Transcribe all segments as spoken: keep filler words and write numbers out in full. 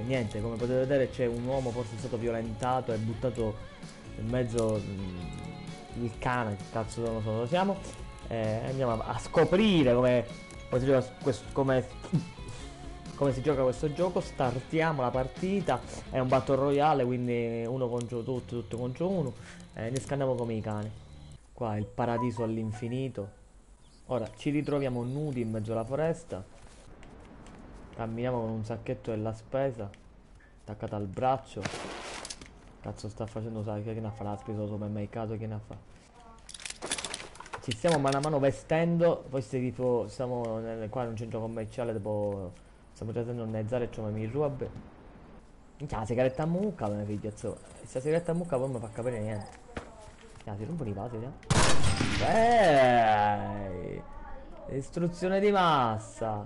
niente, come potete vedere c'è un uomo forse è stato violentato e buttato in mezzo mh, il cane, che cazzo non lo so dove siamo. E andiamo a, a scoprire come, come, si gioca questo, come, come si gioca questo gioco. Startiamo la partita, è un battle royale, quindi uno contro tutti, tutto contro uno, e ne scanniamo come i cani. Qua è il paradiso all'infinito. Ora ci ritroviamo nudi in mezzo alla foresta. Camminiamo con un sacchetto della spesa attaccato al braccio. Cazzo sta facendo, sai che ne ha fatto la spesa al supermercato, che ne ha fatto? Ci stiamo mano a mano vestendo. Poi se tipo siamo nel, qua in un centro commerciale, tipo stiamo tratando di organizzare e c'è mi ruba. Minchia, la sigaretta a mucca, mia figlia, zio. Questa sigaretta a mucca poi non mi fa capire niente. Ah, si rompono i vasi, eh? Eeeh, istruzione di massa.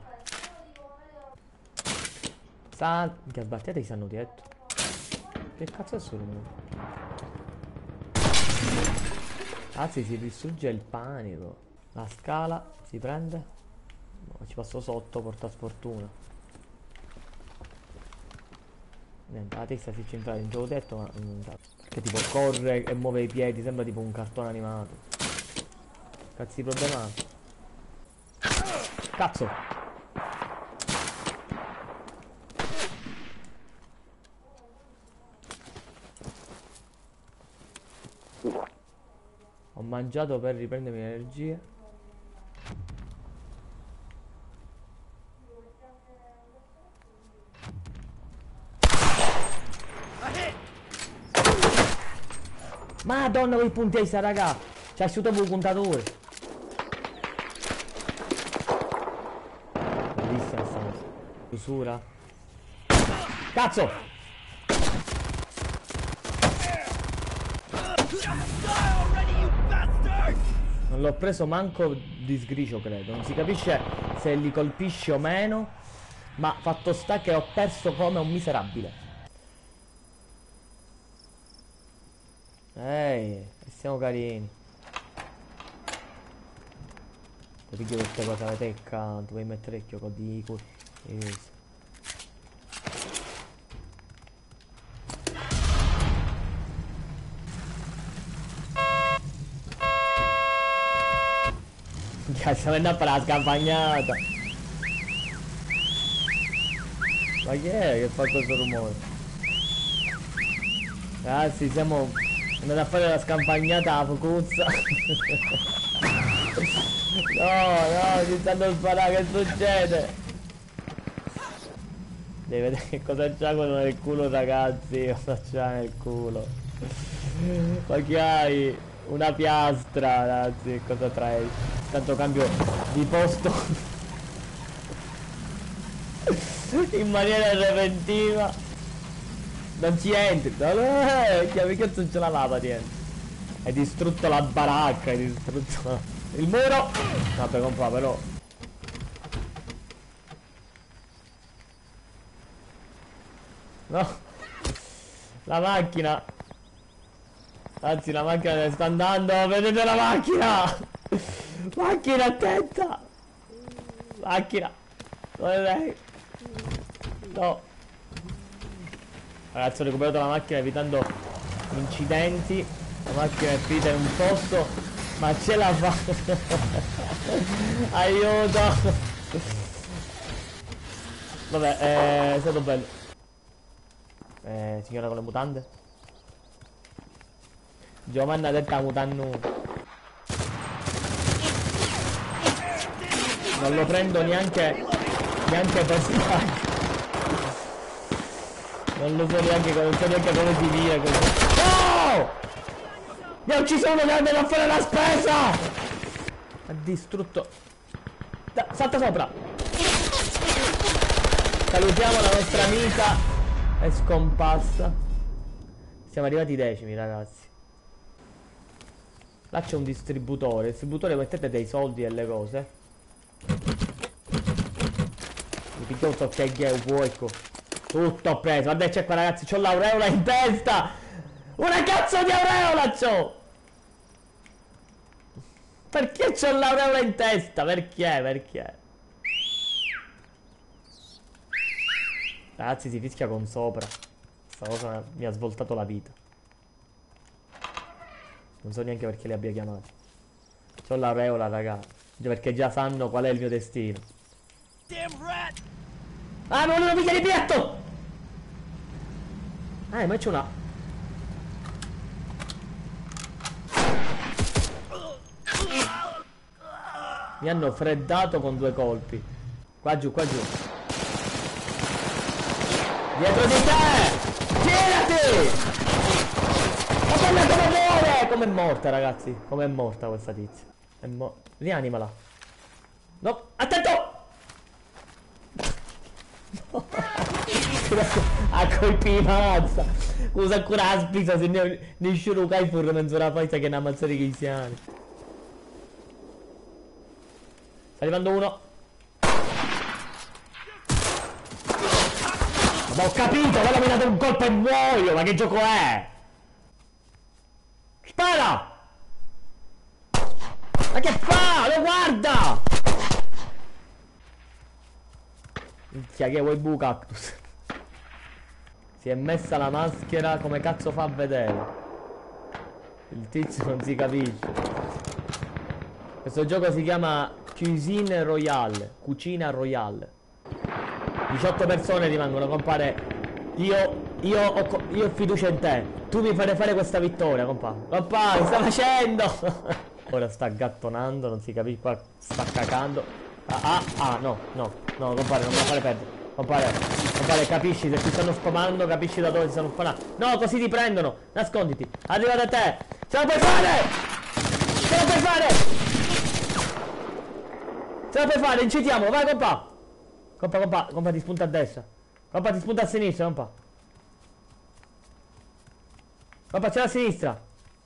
San... Minchia, sbattiate chi stanno dietro. Che cazzo è sto rumore? Anzi, si distrugge il panico. La scala si prende. No, ci passo sotto, porta sfortuna. Niente, la testa si centra in gioco detto, ma non sa. Che tipo corre e muove i piedi, sembra tipo un cartone animato. Cazzi problematici. Cazzo! Ho mangiato per riprendermi le energie. Madonna quei punti hai sta raga. C'ha asciutto un puntatore. Bellissima sta cosa. Chiusura. Cazzo! Non l'ho preso manco di sgricio, credo. Non si capisce se li colpisce o meno. Ma fatto sta che ho perso come un miserabile. Ehi, siamo carini. Ti piglio queste cose alla tecca, tu vuoi mettere il chioco di cui. Stiamo andando a fare la scampagnata. Ma chi è che fa questo rumore? Ragazzi, siamo andati a fare la scampagnata a Focuzza. No, no, ci stanno a sparare, che succede? Devi vedere che cosa c'ha quello nel culo, ragazzi. Cosa c'ha nel culo? Ma che hai? Una piastra, ragazzi, che cosa trae? Tanto cambio di posto in maniera repentina. Non ci entri. Eh, che cazzo c'è la lava dentro? Hai distrutto la baracca, hai distrutto il muro. Vabbè, compa, però no, la macchina. Anzi, la macchina ne sta andando. Vedete la macchina? Macchina, attenta. Macchina. Dove è lei? No. Ragazzi, ho recuperato la macchina evitando incidenti. La macchina è finita in un posto, ma ce la fa. Aiuto. Vabbè, è stato bello. Eh, signora con le mutande. Giovanna ha detto mutannuta. Non lo prendo neanche neanche per sbaglio. Non lo so neanche, non so neanche come si dire così. Oh! Mi ha ucciso uno che andava a fare la spesa! Ha distrutto. Da, salta sopra! Salutiamo la nostra amica. È scomparsa. Siamo arrivati decimi, ragazzi. Là c'è un distributore. Il distributore, mettete dei soldi e le cose. Mi piglio un tocchiaggio fuoco. Tutto ho preso. Guarda c'è qua, ragazzi. C'ho l'aureola in testa. Una cazzo di aureola c'ho. Perché c'ho l'aureola in testa? Perché? Perché? Ragazzi, si fischia con sopra. Questa cosa mi ha svoltato la vita. Non so neanche perché li abbia chiamati. C'ho l'aureola, raga. Perché già sanno qual è il mio destino. Ah, non lo piglia di piatto! Ah, ma c'è una... Mi hanno freddato con due colpi. Qua giù, qua giù. Dietro di te! Girati! Ma quella come muore! Com'è morta, ragazzi? Com'è morta questa tizia? È mo... Rianimala. No, attento! No. A colpi di mazza. Usa ancora la spisa se ne, ne sciuro kai furro mezz'ora poi sai che ne ammazzare che siani. Sta arrivando uno. Ma ho capito, quello mi ha dato un colpo e muoio, ma che gioco è? Spara! Ma che fa? Lo guarda! Minchia, che vuoi bu cactus? Si è messa la maschera, come cazzo fa a vedere? Il tizio non si capisce. Questo gioco si chiama Cuisine Royale. Cucina Royale. diciotto persone rimangono, compare. Io, io, ho, io ho fiducia in te. Tu mi farai fare questa vittoria, compà. Compà, che sta facendo? Ora sta gattonando, non si capisce, qua sta cacando. Ah, ah, ah, no, no, no, compare, non me la fare perdere. Compare, compare, capisci se ti stanno spamando, capisci da dove ti stanno spamando. No, così ti prendono, nasconditi. Arriva da te. Ce la puoi fare! Ce la puoi fare! Ce la puoi fare, incitiamo, vai compà. Compà, compà, compà, ti spunta a destra. Compà, ti spunta a sinistra, compà. Compà, c'è a sinistra.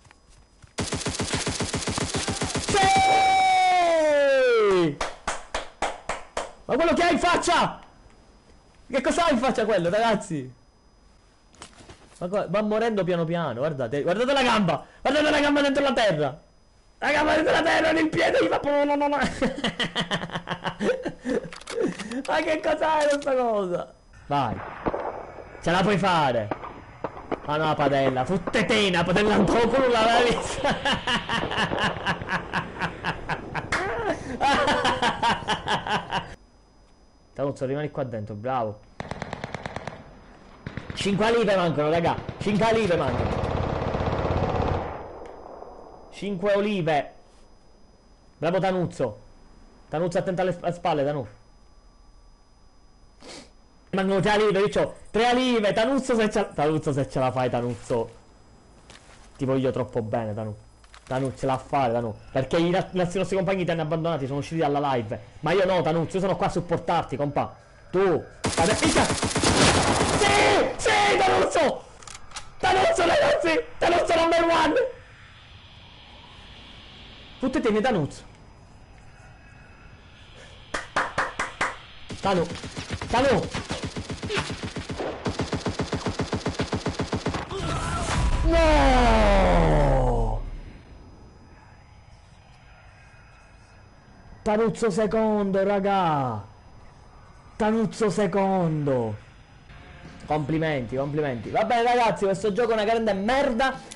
Sì! Ma quello che ha in faccia! Che cosa ha in faccia quello, ragazzi? Ma va morendo piano piano, guardate, guardate la gamba! Guardate la gamba dentro la terra! La gamba dentro la terra, nel piede gli fa... No, no, no. Ma che cos'è questa cosa? Vai! Ce la puoi fare! Ah no, padella, futtetena, padella un po' con la vista! Tanuzzo, rimani qua dentro, bravo. cinque olive mancano, raga. cinque olive mancano. cinque olive. Bravo Tanuzzo. Tanuzzo, attento alle sp spalle, Tanuzzo. Mancano tre olive, io c'ho tre olive. Tanuzzo se ce, Tanuzzo se ce la fai, Tanuzzo. Ti voglio troppo bene, Tanuzzo. Tanuzzo ce la fare, Tanuzzo. Perché i, i nostri compagni ti hanno abbandonati, sono usciti dalla live. Ma io no, Tanuzzo, io sono qua a supportarti, compà. Tu. Vada, picca. Sì, sì, Tanuzzo. Tanuzzo, ragazzi. Tanuzzo number one. Fottetemi, Tanuzzo. Tanu. Tanu. No! Tanuzzo secondo, raga! Tanuzzo secondo! Complimenti, complimenti. Va bene ragazzi, questo gioco è una grande merda.